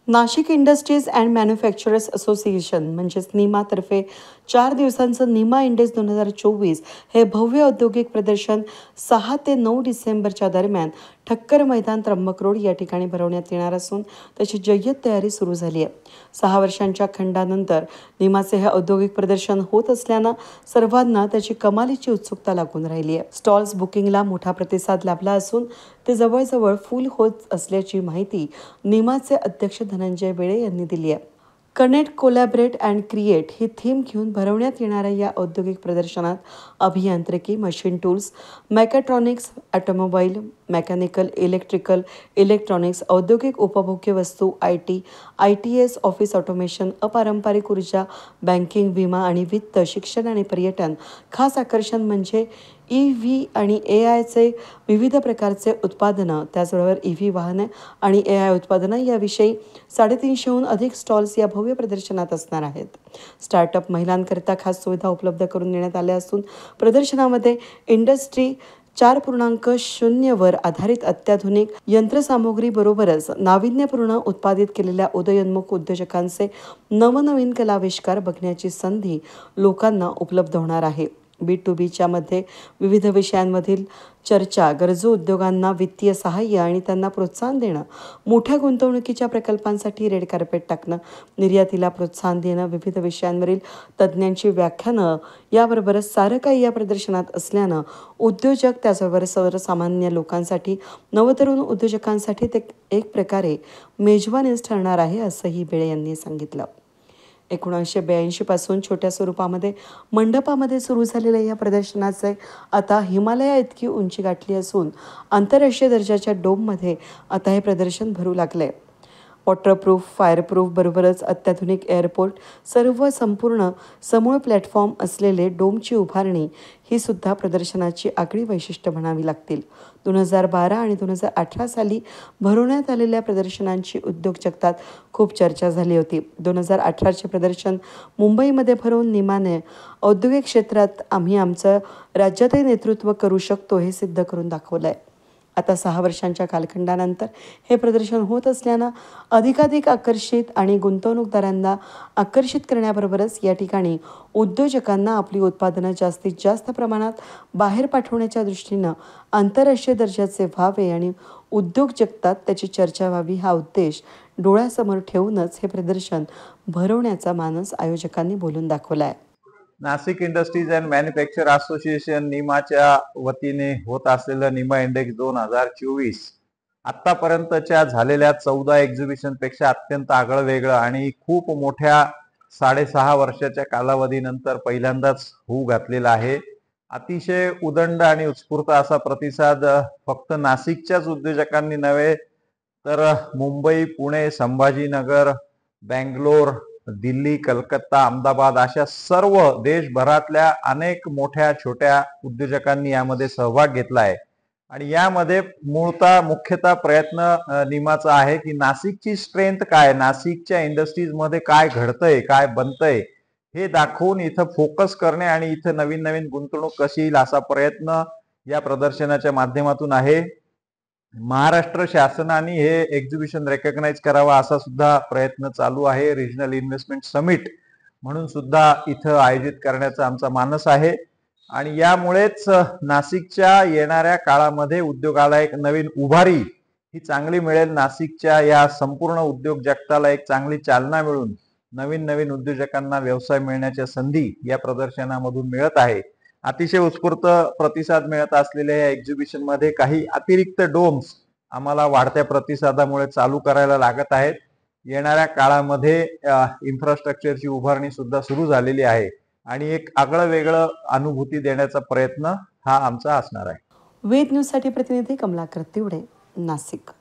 Nashik industries and manufacturers association म्हणजेच निमातर्फे 4 दिवसांचं निमा इंडेक्स 2024 हे भव्य औद्योगिक प्रदर्शन 6 ते 9 डिसेंबरच्या दरम्यान ठक्कर मैदान त्र्यंबक रोड या ठिकाणी भरवण्यात येणार असून त्याची जय्यत तयारी सुरू झाली आहे. 6 वर्षांच्या खंडानंतर निमाचे हे औद्योगिक प्रदर्शन होत असल्यानं सर्वांना त्याची कमालीची उत्सुकता लागून राहिली आहे. स्टॉल्स बुकिंगला मोठा प्रतिसाद लाभला असून ते जवळजवळ फुल होत असल्याची माहिती निमाचे अध्यक्ष धनंजय वेळे यांनी दिली आहे. कनेक्ट, कोलॅबरेट अँड क्रिएट ही थीम घेऊन भरवण्यात येणाऱ्या या औद्योगिक प्रदर्शनात अभियांत्रिकी, machine tools, mechatronics, automobile, mechanical, electrical, electronics, औद्योगिक उपभोग्य वस्तू, IT, ITS, ऑफिस ऑटोमेशन, अपारंपरिक ऊर्जा, बँकिंग, विमा आणि वित्त, शिक्षण आणि पर्यटन. खास आकर्षण म्हणजे EV आणि AIचे विविध प्रकारचे उत्पादनं, त्याचबरोबर EV वाहने आणि AI उत्पादनं याविषयी 350हून अधिक स्टॉल्स या भव्य प्रदर्शनात असणार आहेत. स्टार्टअप महिलांकरिता खास सुविधा उपलब्ध करून देण्यात आल्या असून प्रदर्शनामध्ये इंडस्ट्री 4.0 वर आधारित अत्याधुनिक यंत्रसामुग्री बरोबरच नाविन्यपूर्ण उत्पादित केलेल्या उदयोन्मुख उद्योजकांचे नवनवीन कलाविष्कार बघण्याची संधी लोकांना उपलब्ध होणार आहे. B2Bच्या मध्ये विविध विषयांमधील चर्चा, गरजू उद्योगांना वित्तीय सहाय्य आणि त्यांना प्रोत्साहन देणं, मोठ्या गुंतवणुकीच्या प्रकल्पांसाठी रेड कार्पेट टाकणं, निर्यातीला प्रोत्साहन देणं, विविध विषयांवरील तज्ज्ञांची व्याख्यानं याबरोबरच सारं काही या प्रदर्शनात असल्यानं उद्योजक त्याचबरोबर सर्वसामान्य लोकांसाठी, नवतरुण उद्योजकांसाठी ते एक प्रकारे मेजवानीच ठरणार आहे असंही वेळे यांनी सांगितलं. 1982 पासून छोट्या स्वरूपामध्ये मंडपामध्ये सुरू झालेल्या या प्रदर्शनाचे आता हिमालया इतकी उंची गाठली असून आंतरराष्ट्रीय दर्जाच्या डोममध्ये आता हे प्रदर्शन भरू लागले. वॉटरप्रूफ, फायरप्रूफ बरोबरच अत्याधुनिक एअरपोर्ट, सर्व संपूर्ण समूळ प्लॅटफॉर्म असलेले डोमची उभारणी ही सुद्धा प्रदर्शनाची आगळी वैशिष्ट्य म्हणावी लागतील. 2012 आणि 2018 साली भरवण्यात आलेल्या प्रदर्शनांची उद्योग जगतात खूप चर्चा झाली होती. 2018चे प्रदर्शन मुंबईमध्ये भरवून निमाने औद्योगिक क्षेत्रात आम्ही आमचं राज्यातही नेतृत्व करू शकतो हे सिद्ध करून दाखवलं आहे. आता 6 वर्षांच्या कालखंडानंतर हे प्रदर्शन होत असल्यानं अधिकाधिक आकर्षित आणि गुंतवणूकदारांना आकर्षित करण्याबरोबरच या ठिकाणी उद्योजकांना आपली उत्पादनं जास्तीत जास्त प्रमाणात बाहेर पाठवण्याच्या दृष्टीनं आंतरराष्ट्रीय दर्जाचे व्हावे आणि उद्योग जगतात त्याची चर्चा व्हावी हा उद्देश डोळ्यासमोर ठेवूनच हे प्रदर्शन भरवण्याचा मानस आयोजकांनी बोलून दाखवला आहे. Nashik industries and manufacture association निमाच्या वतीने होत असलेलं निमा इंडेक्स 2024 आतापर्यंतच्या झालेल्या 14 एक्झिबिशन पेक्षा अत्यंत आगळं वेगळं आणि खूप मोठ्या 6.5 वर्षाच्या कालावधीनंतर पहिल्यांदाच होऊ घातलेला आहे. अतिशय उदंड आणि उत्स्फूर्त असा प्रतिसाद फक्त नाशिकच्याच उद्योजकांनी नव्हे तर मुंबई, पुणे, संभाजीनगर, बँगलोर, दिल्ली, कलकत्ता, अहमदाबाद अशा सर्व देशभरातल्या अनेक मोठ्या छोट्या उद्योजकांनी यामध्ये सहभाग घेतला आहे. आणि यामध्ये मुख्यतः प्रयत्न निमाचा आहे की नाशिकची स्ट्रेंथ काय, नाशिकच्या इंडस्ट्रीज मध्ये काय घडतंय, काय बनतंय हे दाखवून इथं फोकस करणे आणि इथं नवीन नवीन गुंतवणूक कशी येईल असा प्रयत्न या प्रदर्शनाच्या माध्यमातून आहे. महाराष्ट्र शासनाने हे एक्झिबिशन रेकग्नाइज करावा असा सुद्धा प्रयत्न चालू आहे. रिजनल इन्व्हेस्टमेंट समिट म्हणून सुद्धा इथं आयोजित करण्याचा आमचा मानस आहे. आणि यामुळेच नाशिकच्या येणाऱ्या काळामध्ये उद्योगाला एक नवीन उभारी ही चांगली मिळेल. नाशिकच्या या संपूर्ण उद्योग जगताला एक चांगली चालना मिळून नवीन नवीन उद्योजकांना व्यवसाय मिळण्याच्या संधी या प्रदर्शनामधून मिळत आहे. अतिशय उत्स्फूर्त प्रतिसाद मिळत असलेल्या या एक्झिबिशन मध्ये काही अतिरिक्त डोम्स आम्हाला वाढत्या प्रतिसादामुळे चालू करायला लागत आहेत. येणाऱ्या काळामध्ये इन्फ्रास्ट्रक्चरची उभारणी सुद्धा सुरू झालेली आहे आणि एक आगळं वेगळं अनुभूती देण्याचा प्रयत्न हा आमचा असणार आहे. वेद न्यूजसाठी प्रतिनिधी कमलाकर तिवडे, नाशिक.